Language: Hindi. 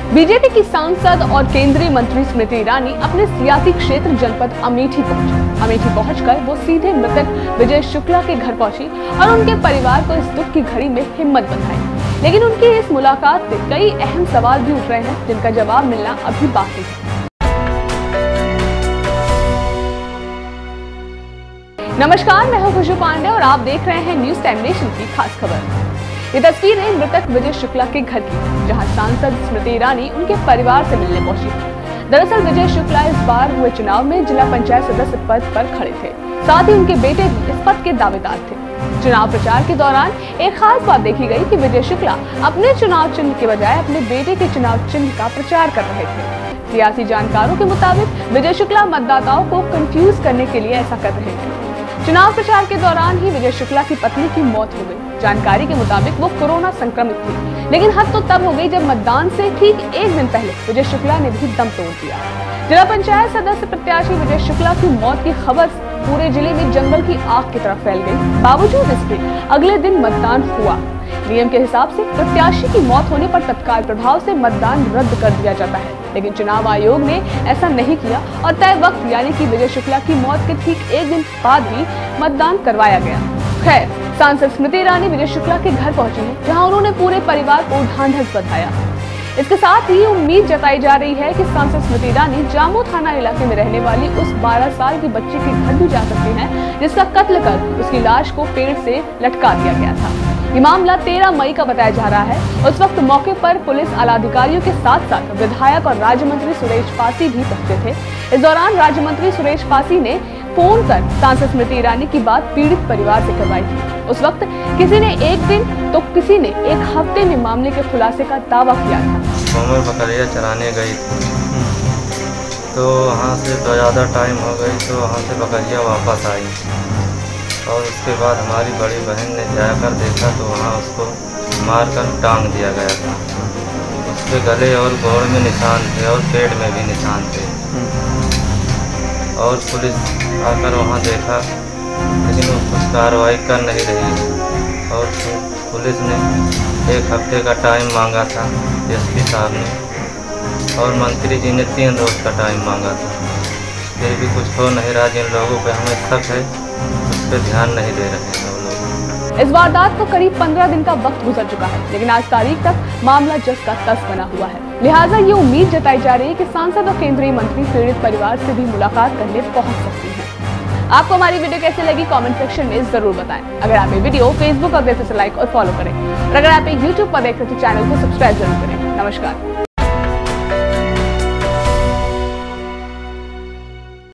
बीजेपी की सांसद और केंद्रीय मंत्री स्मृति ईरानी अपने सियासी क्षेत्र जनपद अमेठी पहुंची। अमेठी पहुंचकर वो सीधे मृतक विजय शुक्ला के घर पहुंची और उनके परिवार को इस दुख की घड़ी में हिम्मत बंधाई। लेकिन उनकी इस मुलाकात से कई अहम सवाल भी उठ रहे हैं, जिनका जवाब मिलना अभी बाकी है। नमस्कार, मैं हूं खुशबू पांडे और आप देख रहे हैं न्यूज टाइम नेशन की खास खबर। ये तस्वीर है मृतक विजय शुक्ला के घर की, जहां सांसद स्मृति ईरानी उनके परिवार से मिलने पहुंची। दरअसल विजय शुक्ला इस बार हुए चुनाव में जिला पंचायत सदस्य पद पर खड़े थे, साथ ही उनके बेटे भी इस पद के दावेदार थे। चुनाव प्रचार के दौरान एक खास बात देखी गई कि विजय शुक्ला अपने चुनाव चिन्ह के बजाय अपने बेटे के चुनाव चिन्ह का प्रचार कर रहे थे। सियासी जानकारों के मुताबिक विजय शुक्ला मतदाताओं को कंफ्यूज करने के लिए ऐसा कर रहे थे। चुनाव प्रचार के दौरान ही विजय शुक्ला की पत्नी की मौत हो गई। जानकारी के मुताबिक वो कोरोना संक्रमित थी, लेकिन हद तो तब हो गई जब मतदान से ठीक एक दिन पहले विजय शुक्ला ने भी दम तोड़ दिया। जिला पंचायत सदस्य प्रत्याशी विजय शुक्ला की मौत की खबर पूरे जिले में जंगल की आग की तरफ फैल गई। बावजूद इसके अगले दिन मतदान हुआ। नियम के हिसाब से प्रत्याशी की मौत होने पर तत्काल प्रभाव से मतदान रद्द कर दिया जाता है, लेकिन चुनाव आयोग ने ऐसा नहीं किया और तय वक्त यानी कि विजय शुक्ला की मौत के ठीक एक दिन बाद ही मतदान करवाया गया। खैर, सांसद स्मृति ईरानी विजय शुक्ला के घर पहुंची हैं, जहां उन्होंने पूरे परिवार को ढांढस बंधाया। इसके साथ ही उम्मीद जताई जा रही है कि सांसद स्मृति ईरानी जामू थाना इलाके में रहने वाली उस 12 साल की बच्ची के घर भी जा सकती हैं, जिसका कत्ल कर उसकी लाश को पेड़ से लटका दिया गया था। ये मामला 13 मई का बताया जा रहा है। उस वक्त मौके पर पुलिस आलाधिकारियों के साथ साथ विधायक और राज्य मंत्री सुरेश पासी भी पहुंचे थे। इस दौरान राज्य मंत्री सुरेश पासी ने फोन कर सांसद स्मृति ईरानी की बात पीड़ित परिवार से करवाई थी। उस वक्त किसी ने एक दिन तो किसी ने एक हफ्ते में मामले के खुलासे का दावा किया था। बकरियां चराने गई थी, तो वहाँ से तो ज़्यादा टाइम हो गई, तो वहाँ से बकरियां वापस आई और उसके बाद हमारी बड़ी बहन ने जाकर देखा तो वहाँ उसको मारकर टांग दिया गया था। उसके गले और गोड़ में निशान थे और पेट में भी निशान थे। और पुलिस आकर वहाँ देखा, लेकिन वो कुछ कार्रवाई कर नहीं रही और पुलिस ने एक हफ्ते का टाइम मांगा था एसपी साहब ने, और मंत्री जी ने 3 रोज़ का टाइम मांगा था। फिर भी कुछ हो नहीं रहा। जिन लोगों पे हमें शक है उस पर ध्यान नहीं दे रहे हैं वो लोग। इस वारदात को करीब 15 दिन का वक्त गुजर चुका है, लेकिन आज तारीख तक मामला जस का तस बना हुआ है। लिहाजा ये उम्मीद जताई जा रही है कि सांसद और केंद्रीय मंत्री पीड़ित परिवार से भी मुलाकात करने पहुंच सकती हैं। आपको हमारी वीडियो कैसे लगी कमेंट सेक्शन में जरूर बताएं। अगर आप ये वीडियो फेसबुक पर देखते हैं तो लाइक और फॉलो करें, और अगर आप यूट्यूब पर देख रहे हैं तो चैनल को सब्सक्राइब जरूर करें। नमस्कार।